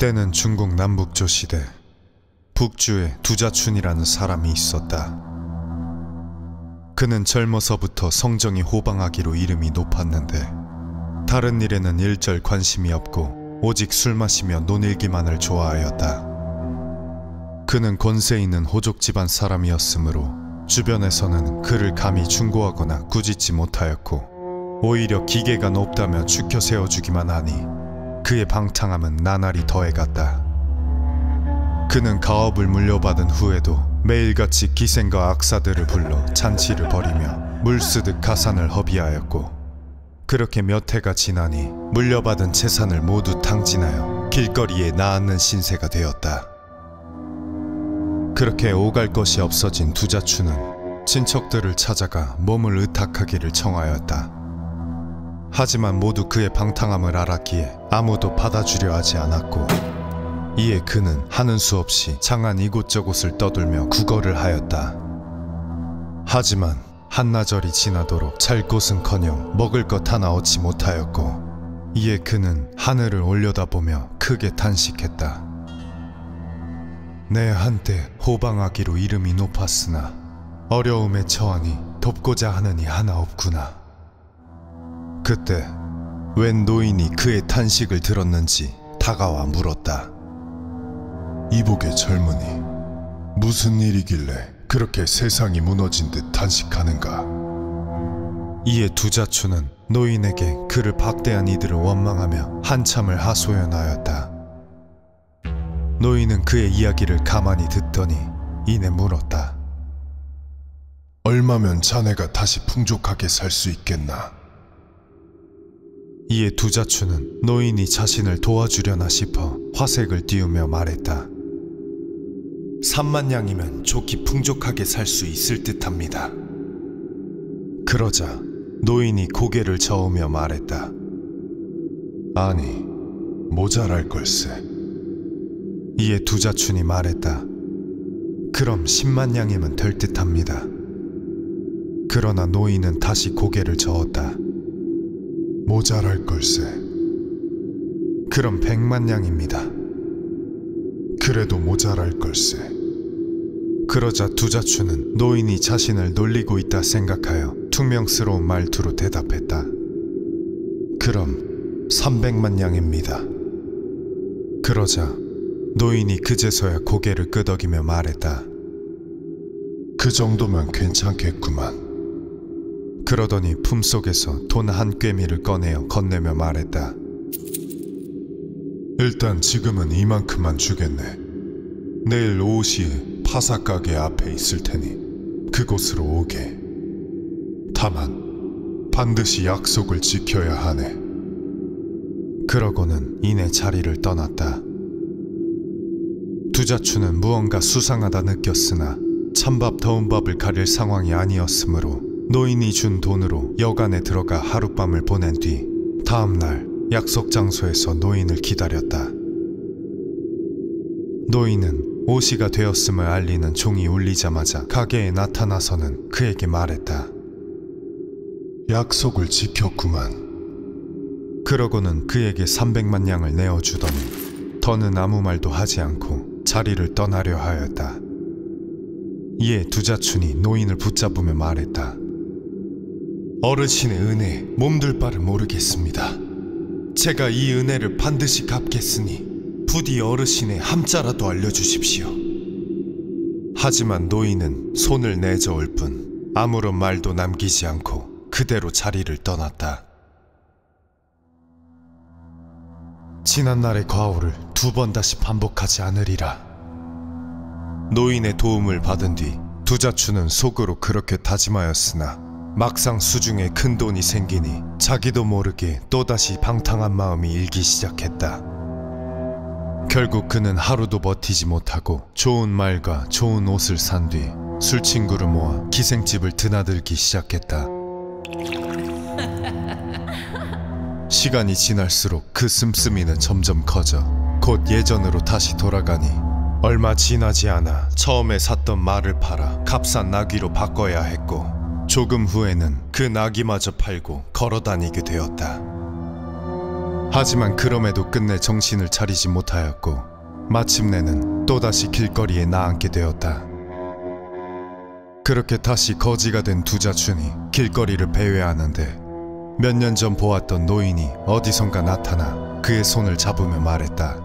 때는 중국 남북조 시대, 북주에 두자춘이라는 사람이 있었다. 그는 젊어서부터 성정이 호방하기로 이름이 높았는데 다른 일에는 일절 관심이 없고 오직 술 마시며 논일기만을 좋아하였다. 그는 권세 있는 호족 집안 사람이었으므로 주변에서는 그를 감히 충고하거나 꾸짖지 못하였고 오히려 기계가 높다며 추켜 세워주기만 하니 그의 방탕함은 나날이 더해갔다. 그는 가업을 물려받은 후에도 매일같이 기생과 악사들을 불러 잔치를 벌이며 물쓰듯 가산을 허비하였고 그렇게 몇 해가 지나니 물려받은 재산을 모두 탕진하여 길거리에 나앉는 신세가 되었다. 그렇게 오갈 것이 없어진 두자춘은 친척들을 찾아가 몸을 의탁하기를 청하였다. 하지만 모두 그의 방탕함을 알았기에 아무도 받아주려 하지 않았고 이에 그는 하는 수 없이 장안 이곳저곳을 떠돌며 구걸을 하였다. 하지만 한나절이 지나도록 잘 곳은커녕 먹을 것 하나 얻지 못하였고 이에 그는 하늘을 올려다보며 크게 탄식했다. 내 한때 호방하기로 이름이 높았으나 어려움에 처하니 돕고자 하는 이 하나 없구나. 그때 웬 노인이 그의 탄식을 들었는지 다가와 물었다. 이복의 젊은이, 무슨 일이길래 그렇게 세상이 무너진 듯 탄식하는가? 이에 두자춘은 노인에게 그를 박대한 이들을 원망하며 한참을 하소연하였다. 노인은 그의 이야기를 가만히 듣더니 이내 물었다. 얼마면 자네가 다시 풍족하게 살 수 있겠나? 이에 두자춘은 노인이 자신을 도와주려나 싶어 화색을 띄우며 말했다. 3만 냥이면 좋게 풍족하게 살 수 있을 듯합니다. 그러자 노인이 고개를 저으며 말했다. 아니, 모자랄 걸세. 이에 두자춘이 말했다. 그럼 10만 냥이면 될 듯합니다. 그러나 노인은 다시 고개를 저었다. 모자랄 걸세. 그럼 100만 냥입니다. 그래도 모자랄 걸세. 그러자 두자춘은 노인이 자신을 놀리고 있다 생각하여 퉁명스러운 말투로 대답했다. 그럼 300만 냥입니다. 그러자 노인이 그제서야 고개를 끄덕이며 말했다. 그 정도면 괜찮겠구만. 그러더니 품속에서 돈 한 꿰미를 꺼내어 건네며 말했다. 일단 지금은 이만큼만 주겠네. 내일 오후 시에 파사가게 앞에 있을 테니 그곳으로 오게. 다만 반드시 약속을 지켜야 하네. 그러고는 이내 자리를 떠났다. 두자춘은 무언가 수상하다 느꼈으나 찬밥 더운 밥을 가릴 상황이 아니었으므로 노인이 준 돈으로 여관에 들어가 하룻밤을 보낸 뒤 다음날 약속 장소에서 노인을 기다렸다. 노인은 오시가 되었음을 알리는 종이 울리자마자 가게에 나타나서는 그에게 말했다. 약속을 지켰구만. 그러고는 그에게 300만 냥을 내어주더니 더는 아무 말도 하지 않고 자리를 떠나려 하였다. 이에 두자춘이 노인을 붙잡으며 말했다. 어르신의 은혜에 몸둘 바를 모르겠습니다. 제가 이 은혜를 반드시 갚겠으니 부디 어르신의 함자라도 알려주십시오. 하지만 노인은 손을 내저을 뿐 아무런 말도 남기지 않고 그대로 자리를 떠났다. 지난날의 과오를 2번 다시 반복하지 않으리라. 노인의 도움을 받은 뒤 두자춘은 속으로 그렇게 다짐하였으나 막상 수중에 큰 돈이 생기니 자기도 모르게 또다시 방탕한 마음이 일기 시작했다. 결국 그는 하루도 버티지 못하고 좋은 말과 좋은 옷을 산 뒤 술친구를 모아 기생집을 드나들기 시작했다. 시간이 지날수록 그 씀씀이는 점점 커져 곧 예전으로 다시 돌아가니 얼마 지나지 않아 처음에 샀던 말을 팔아 값싼 나귀로 바꿔야 했고 조금 후에는 그 나귀마저 팔고 걸어다니게 되었다. 하지만 그럼에도 끝내 정신을 차리지 못하였고 마침내는 또다시 길거리에 나앉게 되었다. 그렇게 다시 거지가 된 두자춘이 길거리를 배회하는데 몇 년 전 보았던 노인이 어디선가 나타나 그의 손을 잡으며 말했다.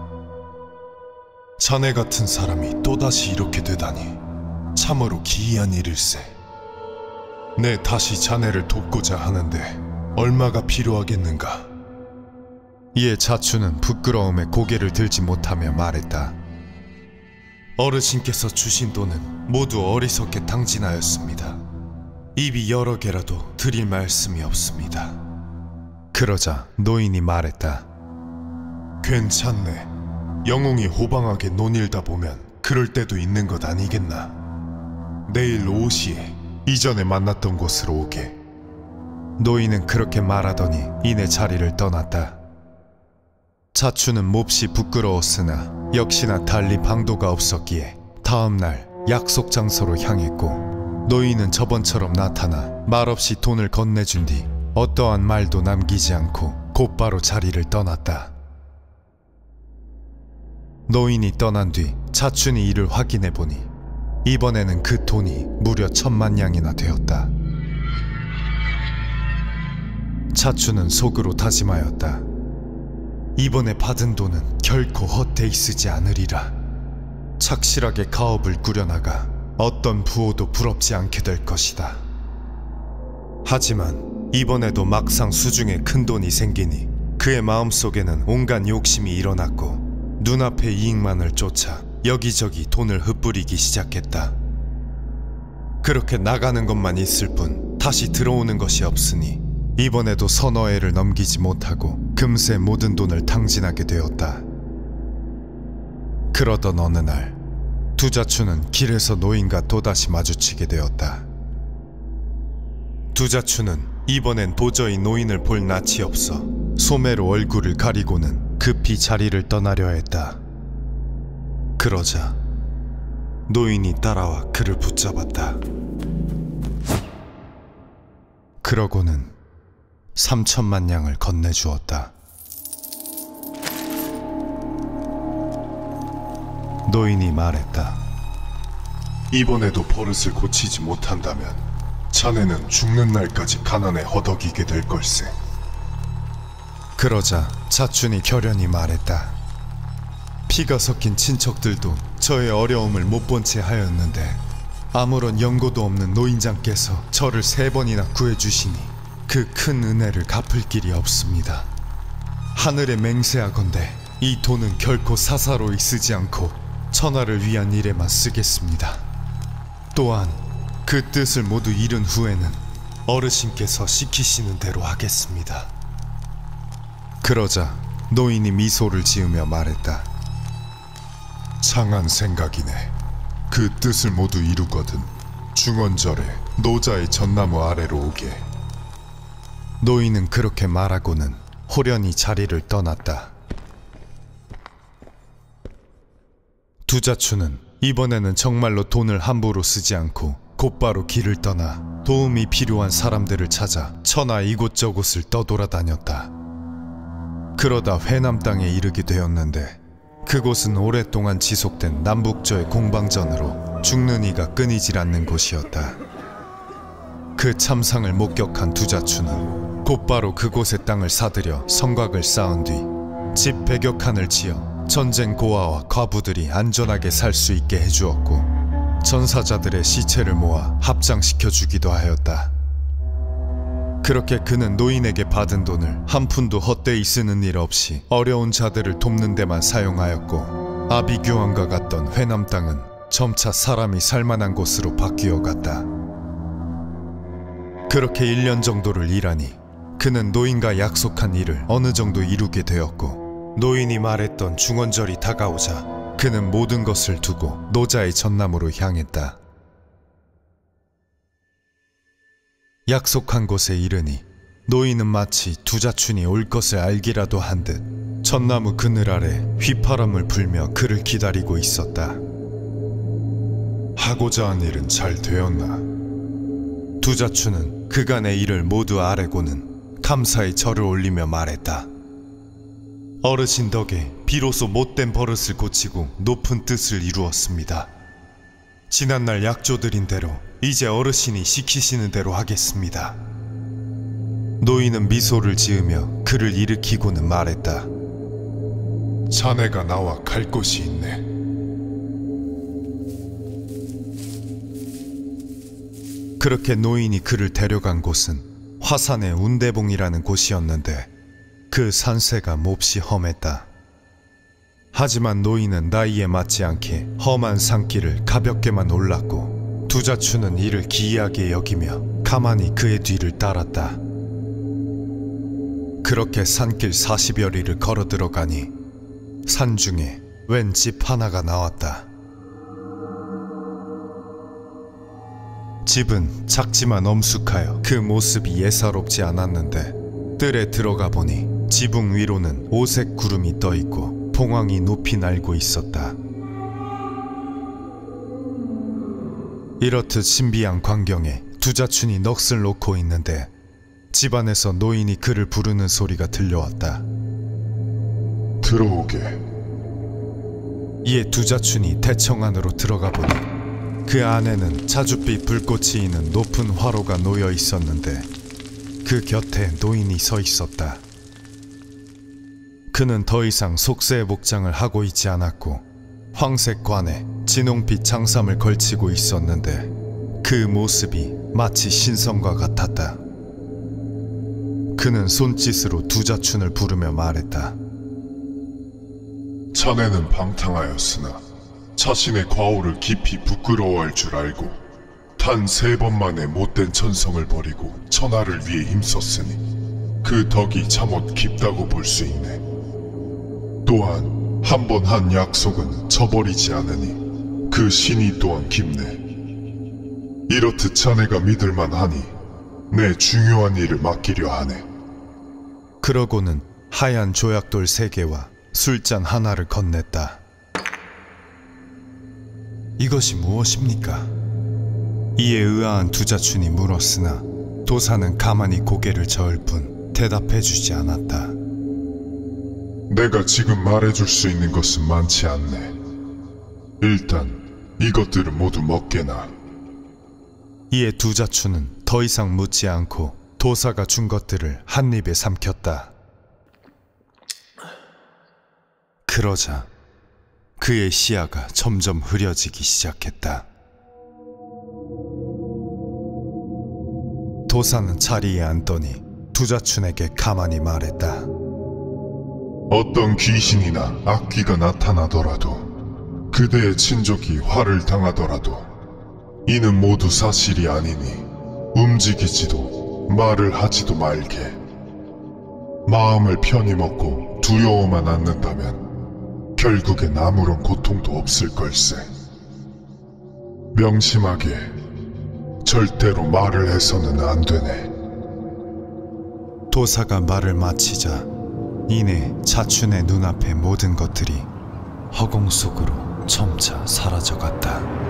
자네 같은 사람이 또다시 이렇게 되다니 참으로 기이한 일일세. 내 다시 자네를 돕고자 하는데 얼마가 필요하겠는가? 이에 자춘은 부끄러움에 고개를 들지 못하며 말했다. 어르신께서 주신 돈은 모두 어리석게 탕진하였습니다. 입이 여러 개라도 드릴 말씀이 없습니다. 그러자 노인이 말했다. 괜찮네. 영웅이 호방하게 논일다 보면 그럴 때도 있는 것 아니겠나. 내일 오후 시에 이전에 만났던 곳으로 오게. 노인은 그렇게 말하더니 이내 자리를 떠났다. 자춘은 몹시 부끄러웠으나 역시나 달리 방도가 없었기에 다음날 약속 장소로 향했고 노인은 저번처럼 나타나 말없이 돈을 건네준 뒤 어떠한 말도 남기지 않고 곧바로 자리를 떠났다. 노인이 떠난 뒤 자춘이 이를 확인해보니 이번에는 그 돈이 무려 10,000,000냥이나 되었다. 자춘은 속으로 다짐하였다. 이번에 받은 돈은 결코 헛되이 쓰지 않으리라. 착실하게 가업을 꾸려나가 어떤 부호도 부럽지 않게 될 것이다. 하지만 이번에도 막상 수중에 큰 돈이 생기니 그의 마음속에는 온갖 욕심이 일어났고 눈앞의 이익만을 쫓아 여기저기 돈을 흩뿌리기 시작했다. 그렇게 나가는 것만 있을 뿐 다시 들어오는 것이 없으니 이번에도 서너 해를 넘기지 못하고 금세 모든 돈을 탕진하게 되었다. 그러던 어느 날 두자춘은 길에서 노인과 또다시 마주치게 되었다. 두자춘은 이번엔 도저히 노인을 볼 낯이 없어 소매로 얼굴을 가리고는 급히 자리를 떠나려 했다. 그러자 노인이 따라와 그를 붙잡았다. 그러고는 3,000,000냥을 건네주었다. 노인이 말했다. 이번에도 버릇을 고치지 못한다면 자네는 죽는 날까지 가난에 허덕이게 될 걸세. 그러자 자춘이 결연히 말했다. 피가 섞인 친척들도 저의 어려움을 못 본 채 하였는데 아무런 연고도 없는 노인장께서 저를 3번이나 구해주시니 그 큰 은혜를 갚을 길이 없습니다. 하늘에 맹세하건대 이 돈은 결코 사사로이 쓰지 않고 천하를 위한 일에만 쓰겠습니다. 또한 그 뜻을 모두 이룬 후에는 어르신께서 시키시는 대로 하겠습니다. 그러자 노인이 미소를 지으며 말했다. 장한 생각이네. 그 뜻을 모두 이루거든 중원절에 노자의 전나무 아래로 오게. 노인은 그렇게 말하고는 호련히 자리를 떠났다. 두자춘은 이번에는 정말로 돈을 함부로 쓰지 않고 곧바로 길을 떠나 도움이 필요한 사람들을 찾아 천하 이곳저곳을 떠돌아다녔다. 그러다 회남 땅에 이르게 되었는데 그곳은 오랫동안 지속된 남북조의 공방전으로 죽는 이가 끊이질 않는 곳이었다. 그 참상을 목격한 두자춘은 곧바로 그곳의 땅을 사들여 성곽을 쌓은 뒤 집 100여 칸을 지어 전쟁 고아와 과부들이 안전하게 살 수 있게 해주었고 전사자들의 시체를 모아 합장시켜 주기도 하였다. 그렇게 그는 노인에게 받은 돈을 한 푼도 헛되이 쓰는 일 없이 어려운 자들을 돕는 데만 사용하였고 아비규환과 같던 회남 땅은 점차 사람이 살만한 곳으로 바뀌어 갔다. 그렇게 1년 정도를 일하니 그는 노인과 약속한 일을 어느 정도 이루게 되었고 노인이 말했던 중원절이 다가오자 그는 모든 것을 두고 노자의 전남으로 향했다. 약속한 곳에 이르니 노인은 마치 두자춘이 올 것을 알기라도 한 듯 전나무 그늘 아래 휘파람을 불며 그를 기다리고 있었다. 하고자 한 일은 잘 되었나? 두자춘은 그간의 일을 모두 아뢰고는 감사의 절을 올리며 말했다. 어르신 덕에 비로소 못된 버릇을 고치고 높은 뜻을 이루었습니다. 지난날 약조드린 대로 이제 어르신이 시키시는 대로 하겠습니다. 노인은 미소를 지으며 그를 일으키고는 말했다. 자네가 나와 갈 곳이 있네. 그렇게 노인이 그를 데려간 곳은 화산의 운대봉이라는 곳이었는데 그 산세가 몹시 험했다. 하지만 노인은 나이에 맞지 않게 험한 산길을 가볍게만 올랐고 두자추는 이를 기이하게 여기며 가만히 그의 뒤를 따랐다. 그렇게 산길 40여 리를 걸어 들어가니 산중에 웬 집 하나가 나왔다. 집은 작지만 엄숙하여 그 모습이 예사롭지 않았는데 뜰에 들어가 보니 지붕 위로는 오색 구름이 떠있고 봉황이 높이 날고 있었다. 이렇듯 신비한 광경에 두자춘이 넋을 놓고 있는데 집안에서 노인이 그를 부르는 소리가 들려왔다. 들어오게. 이에 두자춘이 대청 안으로 들어가 보니 그 안에는 자줏빛 불꽃이 있는 높은 화로가 놓여 있었는데 그 곁에 노인이 서 있었다. 그는 더 이상 속세의 복장을 하고 있지 않았고 황색 관에 진홍빛 장삼을 걸치고 있었는데 그 모습이 마치 신성과 같았다. 그는 손짓으로 두자춘을 부르며 말했다. 자네는 방탕하였으나 자신의 과오를 깊이 부끄러워할 줄 알고 단 3번 만에 못된 천성을 버리고 천하를 위해 힘썼으니 그 덕이 참옷 깊다고 볼 수 있네. 또한 한 번 한 약속은 저버리지 않으니 그 신이 또한 깊네. 이렇듯 자네가 믿을만하니 내 중요한 일을 맡기려 하네. 그러고는 하얀 조약돌 3개와 술잔 하나를 건넸다. 이것이 무엇입니까? 이에 의아한 두자춘이 물었으나 도사는 가만히 고개를 저을 뿐 대답해주지 않았다. 내가 지금 말해줄 수 있는 것은 많지 않네. 일단 이것들은 모두 먹게나. 이에 두자춘은 더 이상 묻지 않고 도사가 준 것들을 한 입에 삼켰다. 그러자 그의 시야가 점점 흐려지기 시작했다. 도사는 자리에 앉더니 두자춘에게 가만히 말했다. 어떤 귀신이나 악귀가 나타나더라도 그대의 친족이 화를 당하더라도 이는 모두 사실이 아니니 움직이지도 말을 하지도 말게. 마음을 편히 먹고 두려워만 않는다면 결국엔 아무런 고통도 없을 걸세. 명심하게. 절대로 말을 해서는 안 되네. 도사가 말을 마치자 이내 자춘의 눈앞의 모든 것들이 허공 속으로 점차 사라져갔다.